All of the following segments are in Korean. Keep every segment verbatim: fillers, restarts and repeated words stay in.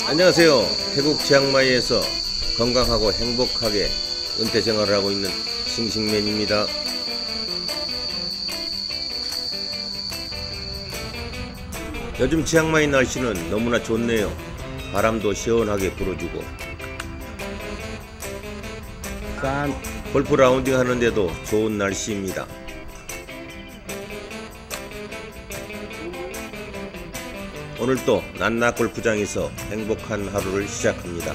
안녕하세요. 태국 치앙마이에서 건강하고 행복하게 은퇴 생활을 하고 있는 싱싱맨입니다. 요즘 치앙마이 날씨는 너무나 좋네요. 바람도 시원하게 불어주고 싼 골프 라운딩 하는데도 좋은 날씨입니다. 오늘도 난나 골프장에서 행복한 하루를 시작합니다.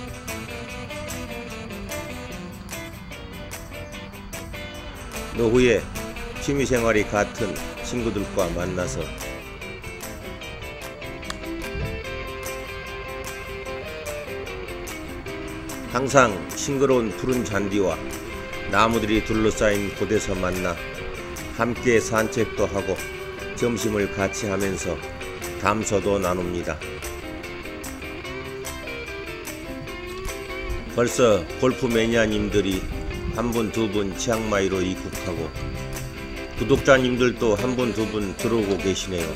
노후에 취미생활이 같은 친구들과 만나서 항상 싱그러운 푸른 잔디와 나무들이 둘러싸인 곳에서 만나 함께 산책도 하고 점심을 같이 하면서 담소도 나눕니다. 벌써 골프 매니아님들이 한 분, 두 분 치앙마이로 입국하고 구독자님들도 한 분, 두 분 들어오고 계시네요.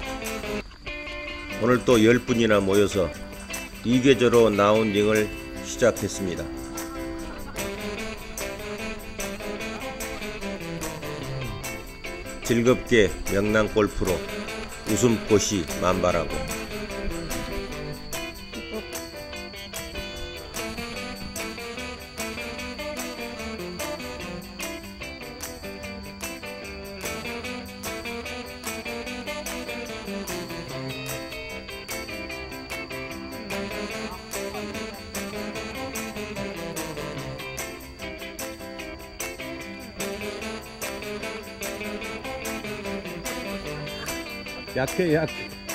오늘 또 열 분이나 모여서 이계절호 라운딩을 시작했습니다. 즐겁게 명랑골프로 웃음꽃이 만발하고 약해 약해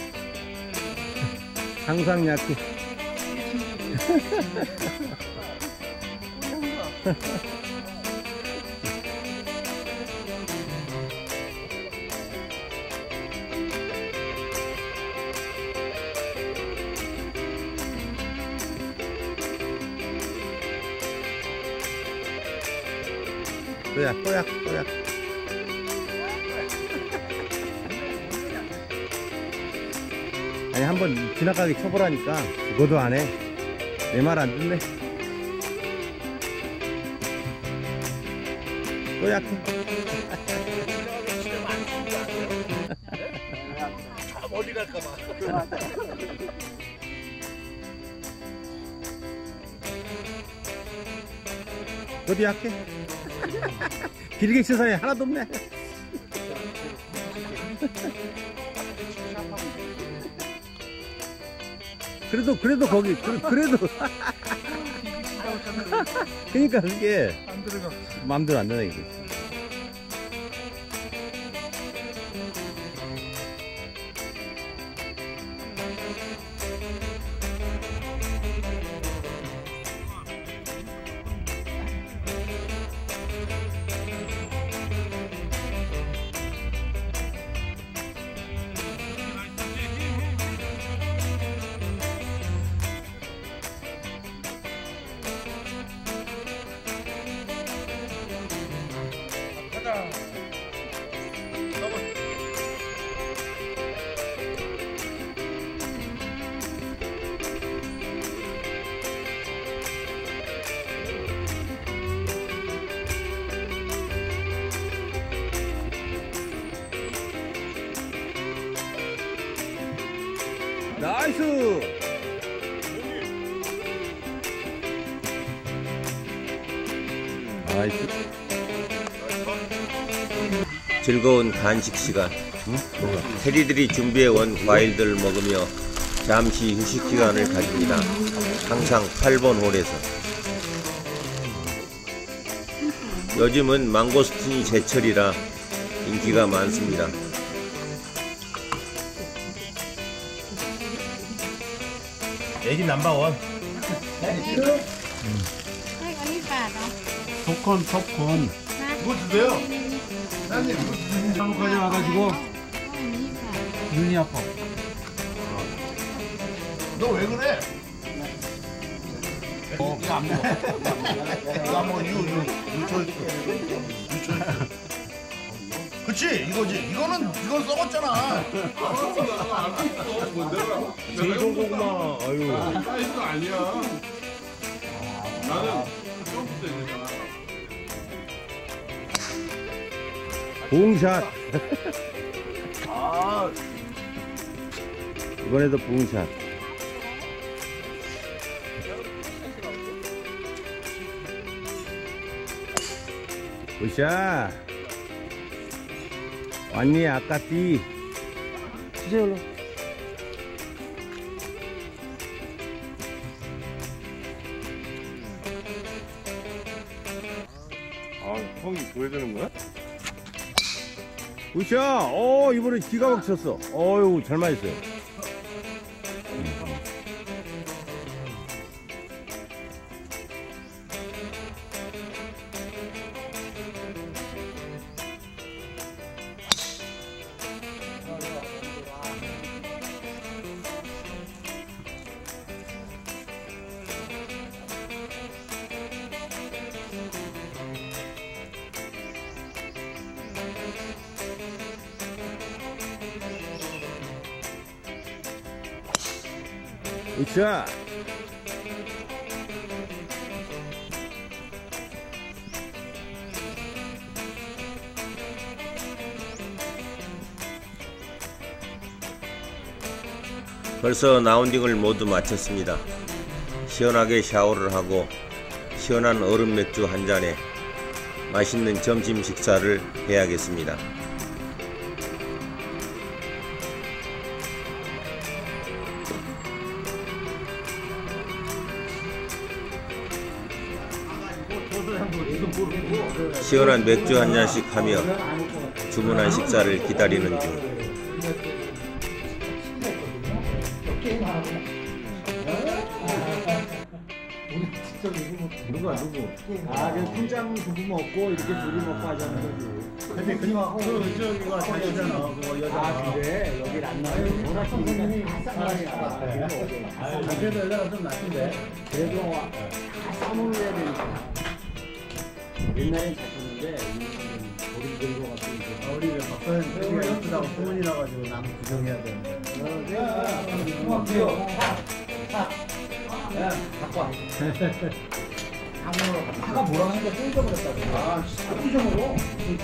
항상 약해. 또야 또야 또야 아니 한번 지나가게 쳐보라니까 그거도 안해. 내 말 안 듣네. 또 약해. 저 멀리 갈까봐. 너도 약해. 길게 친 사람이 하나도 없네. 그래도 그래도 거기 그, 그래도 그러니까 그게 안 들어가. 마음대로 안 되네 이게. 나이스. 나이스. 즐거운 간식 시간. 응? 테리들이 준비해온 과일들을 먹으며 잠시 휴식 시간을 가집니다. 항상 팔 번 홀에서. 요즘은 망고스틴이 제철이라 인기가 많습니다. 애기 넘버원. popcorn popcorn. 그거 주세요. 사장님 그거 주세요. 한국 가져와가지고 눈이 아파. 너 왜 그래? 어, 이거 안 먹어. 이거 안 먹어. 이거 이거 유초 유초. 그 그치 이거지. 이거는 이건 썩었잖아. 생선 고구마. 아유. 사이즈도 아니야. 나는 처음부터 이랬잖아. 부응샷. 아, 이번에도 부응샷. 으쌰. 왔니 아까띠. 주세요. 아, 형이 보여주는 거야? 으쌰. 어 이번에 기가 막혔어. 어유 잘 맞았어요. 으쌰. 벌써 라운딩을 모두 마쳤습니다. 시원하게 샤워를 하고 시원한 얼음 맥주 한 잔에 맛있는 점심 식사를 해야겠습니다. 시원한 맥주 한 잔씩 하며 주문한 식사를 기다리는 중. 누가 누구? 아, 그 푼장 두부 먹고 이렇게 둘이 먹고 하자는 거지. 근데 그냥 그 저기가 자기잖아. 그거 여자. 아, 그래? 여기 안 나와요. 워낙 선생님이 핫상이야. 그래도 여자가 좀 낫던데. 그래도 다 싸먹어야 되니까. 옛날엔 잘 쳤는데 우리 들고 갖고 이제. 우리 왜 박사님 되게 예쁘다고 소문이 나가지고 남 구경해야 되는데. 어, 귀여워. 야, 갖고 와. 사가 뭐라 하니까 또 잊어버렸다고. 아, 진짜 잊어버려.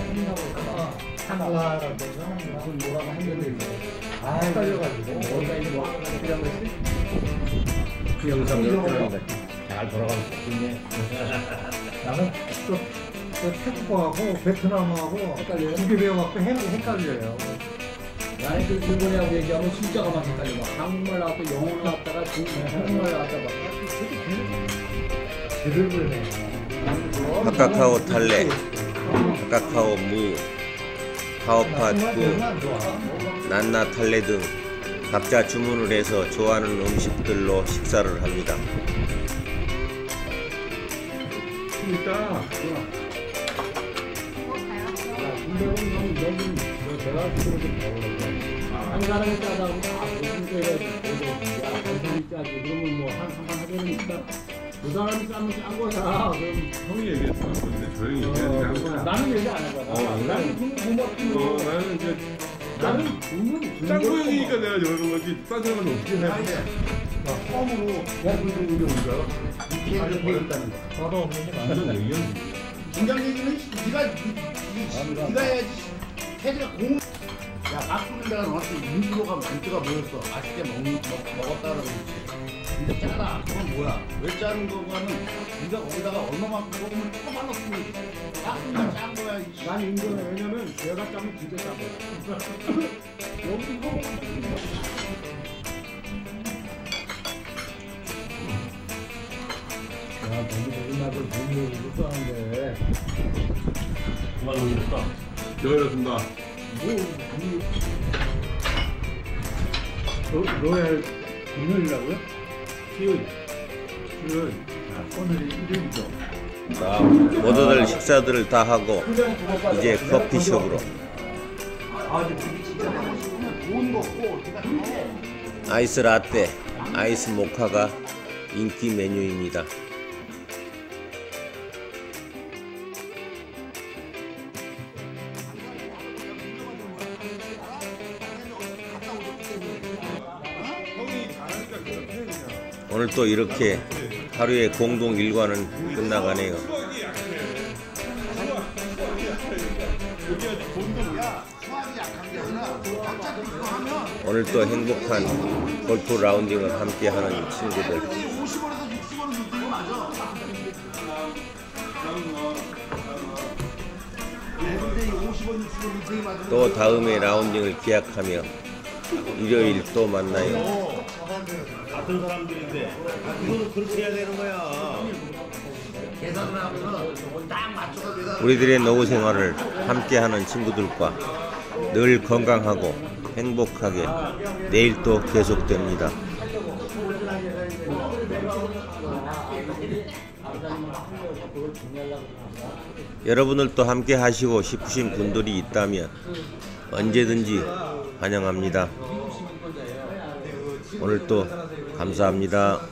사가라고 무슨 뭐라고 했는데. 아, 헷갈려가지고. 어디가 이제 뭐 하라고 했지? 그 영상 이렇게 잘 돌아가고 있네. 나는 또, 또 태국하고 베트남하고 두 개 배워갖고 헷갈려요. 나는 그 일본이라고 얘기하면 진짜가 막 헷갈려. 한국말 나왔다, 영어 나왔다가 중국말 나왔다가 제대로 그러네. 핫카카오 탈레, 핫카카오 무, 카오팟구, 난나 탈레 등 각자 주문을 해서 좋아하는 음식들로 식사를 합니다. 있다. 한 사람이 짜다고 아 무슨 죄가 야 건성이 짜지 그러면 뭐 한 한번 하자는 있다 그 사람이 짜면 짠 거야 그럼 형이 얘기했어. 근데 저희 얘기하지 않고. 나는 얘기 안 하잖아 어, 나는 돈 고맙지 어, 나는 이제 나는 돈은 짱구 형이니까 내가 이러는 거지. 딴 사람은 어떻게 해? 처음으로 야 그래도 우리 온다 이 피해를 보였다는 거 나도 없는 게 완전 의견. 김장 얘기는 네가 네- 네가 해야지. 해가 공. 야, 밥부는 데가 너한테 인구가 만두가 모였어. 맛있게 먹, 먹, 먹었다는 거지. 근데 짜다. 그건 뭐야? 왜 짜는 거가는 네가 거기다가 얼마만큼 먹으면 조금만 넣으면 딱 짠 거야. 이씨. 난 인정해 왜냐면 내가 짜면 진짜 짜 거야 여기 이거 먹으면 야, 너무 좋은 맛을 못 먹고 하는데. 누가 놀렸다. 열렸습니다. 뭐, 너, 너의 금요일이라고요? 수요일. 수요일. 아, 오늘이 일요일이죠. 자, 모두들 식사들을 다 하고 이제 커피숍으로. 아, 근데 그게 진짜 하고 싶으면 좋은 거고 네가 해. 아이스 라떼, 아이스 모카가 인기 메뉴입니다. 오늘 또 이렇게 하루의 공동 일과는 끝나가네요. 오늘 또 행복한 골프 라운딩을 함께하는 친구들. 오십 원에서 육십 원은 줄 때가 맞아. 또 다음에 라운딩을 기약하며 일요일 또 만나요. 같은 사람들인데 이거는 그렇게 해야 되는 거야. 계산을 하면은 딱 맞춰서 계산. 우리들의 노후 생활을 함께하는 친구들과 늘 건강하고 행복하게 내일 또 계속됩니다. 여러분들도 함께 하시고 싶으신 분들이 있다면 언제든지 환영합니다. 오늘도 감사합니다.